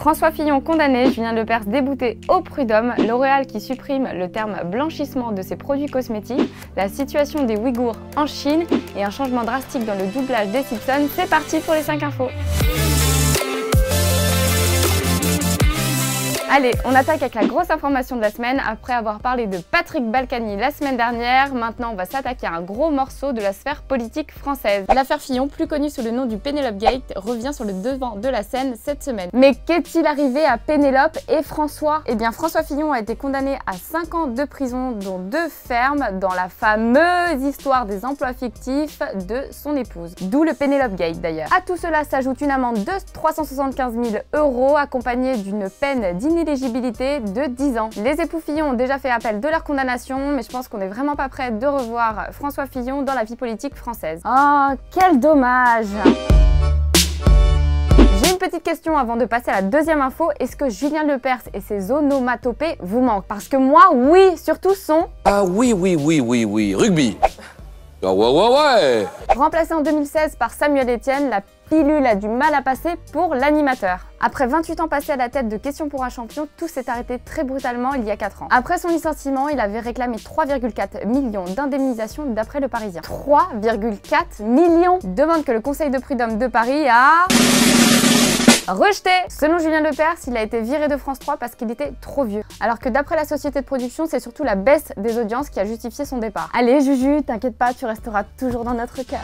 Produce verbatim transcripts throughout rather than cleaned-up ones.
François Fillon condamné, Julien Lepers débouté au prud'homme, L'Oréal qui supprime le terme blanchissement de ses produits cosmétiques, la situation des Ouïghours en Chine et un changement drastique dans le doublage des Simpsons. C'est parti pour les cinq infos. Allez, on attaque avec la grosse information de la semaine. Après avoir parlé de Patrick Balkany la semaine dernière, maintenant on va s'attaquer à un gros morceau de la sphère politique française. L'affaire Fillon, plus connue sous le nom du Penelope Gate, revient sur le devant de la scène cette semaine. Mais qu'est-il arrivé à Pénélope et François? Eh bien, François Fillon a été condamné à cinq ans de prison, dont deux fermes, dans la fameuse histoire des emplois fictifs de son épouse. D'où le Penelope Gate d'ailleurs. À tout cela s'ajoute une amende de trois cent soixante-quinze mille euros accompagnée d'une peine d'inéligibilité de dix ans. Les époux Fillon ont déjà fait appel de leur condamnation, mais je pense qu'on n'est vraiment pas prêt de revoir François Fillon dans la vie politique française. Oh, quel dommage! J'ai une petite question avant de passer à la deuxième info. Est-ce que Julien Lepers et ses onomatopées vous manquent? Parce que moi, oui, surtout son... Ah oui, oui, oui, oui, oui, rugby. Ah ouais, ouais, ouais. Remplacé en deux mille seize par Samuel Etienne, la pilule a du mal à passer pour l'animateur. Après vingt-huit ans passés à la tête de Question pour un champion, tout s'est arrêté très brutalement il y a quatre ans. Après son licenciement, il avait réclamé trois virgule quatre millions d'indemnisation d'après le Parisien. trois virgule quatre millions! Demande que le Conseil de prud'homme de Paris a... rejeté. Selon Julien Lepers, il a été viré de France trois parce qu'il était trop vieux. Alors que d'après la société de production, c'est surtout la baisse des audiences qui a justifié son départ. Allez Juju, t'inquiète pas, tu resteras toujours dans notre cœur.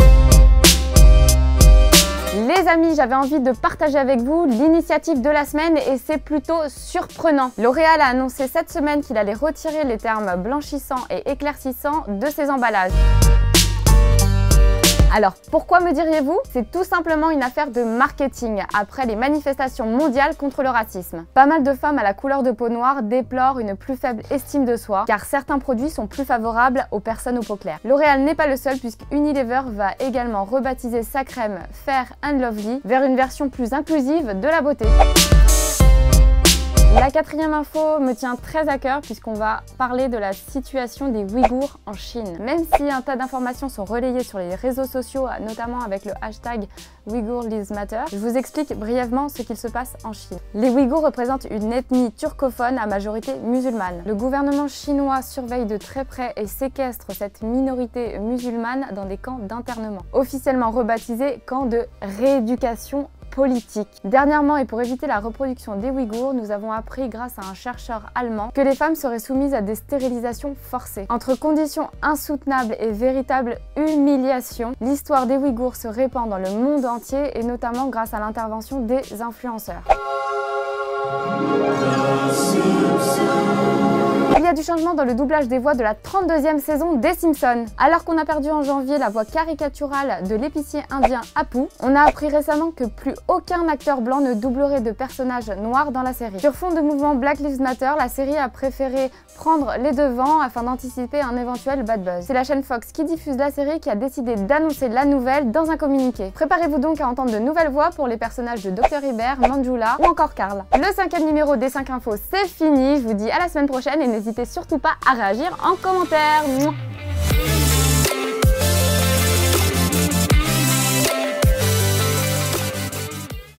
Les amis, j'avais envie de partager avec vous l'initiative de la semaine et c'est plutôt surprenant. L'Oréal a annoncé cette semaine qu'il allait retirer les termes blanchissant et éclaircissant de ses emballages. Alors, pourquoi me diriez-vous? C'est tout simplement une affaire de marketing, après les manifestations mondiales contre le racisme. Pas mal de femmes à la couleur de peau noire déplorent une plus faible estime de soi, car certains produits sont plus favorables aux personnes aux peaux claires. L'Oréal n'est pas le seul, puisque Unilever va également rebaptiser sa crème Fair and Lovely vers une version plus inclusive de la beauté. La quatrième info me tient très à cœur puisqu'on va parler de la situation des Ouïghours en Chine. Même si un tas d'informations sont relayées sur les réseaux sociaux, notamment avec le hashtag Ouïghours Lives Matter, je vous explique brièvement ce qu'il se passe en Chine. Les Ouïghours représentent une ethnie turcophone à majorité musulmane. Le gouvernement chinois surveille de très près et séquestre cette minorité musulmane dans des camps d'internement, officiellement rebaptisés camps de rééducation politique. Dernièrement, et pour éviter la reproduction des Ouïghours, nous avons appris grâce à un chercheur allemand que les femmes seraient soumises à des stérilisations forcées. Entre conditions insoutenables et véritable humiliation, l'histoire des Ouïghours se répand dans le monde entier et notamment grâce à l'intervention des influenceurs. Il y a du changement dans le doublage des voix de la trente-deuxième saison des Simpsons. Alors qu'on a perdu en janvier la voix caricaturale de l'épicier indien Apu, on a appris récemment que plus aucun acteur blanc ne doublerait de personnages noirs dans la série. Sur fond de mouvement Black Lives Matter, la série a préféré prendre les devants afin d'anticiper un éventuel bad buzz. C'est la chaîne Fox qui diffuse la série qui a décidé d'annoncer la nouvelle dans un communiqué. Préparez-vous donc à entendre de nouvelles voix pour les personnages de docteur Hibert, Manjula ou encore Carl. Le cinquième numéro des cinq infos, c'est fini. Je vous dis à la semaine prochaine et n'hésitez surtout pas à réagir en commentaire.